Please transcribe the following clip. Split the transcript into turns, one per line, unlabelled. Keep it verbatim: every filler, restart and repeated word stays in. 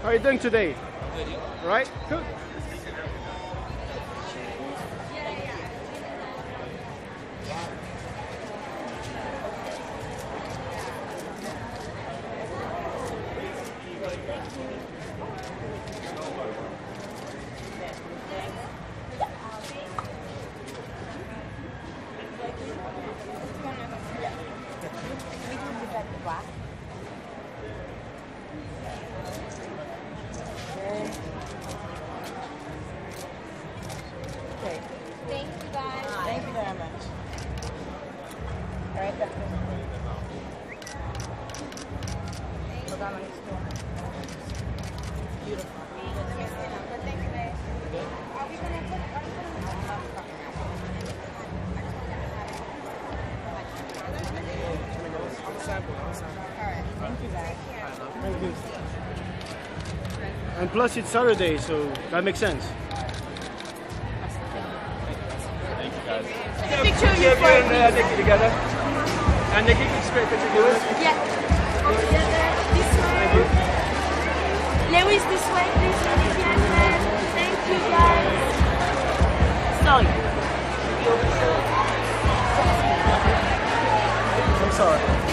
How are you doing today?
Good, you?
Right? Good.
Okay.
Thank you guys.
Thank you very much. All right, that's good. Look on this door. Beautiful.
But thank you, babe. Are we gonna put? Are we
Thank you, guys.
Thank you. And plus it's Saturday, so that makes sense.
Thank you, guys.
Picture of you
and
first.
uh, Nicki together. And Nicki, can straight picture yours.
Yeah. Together. This way. Lewis, this way, please. Thank you, guys. Sorry.
I'm sorry.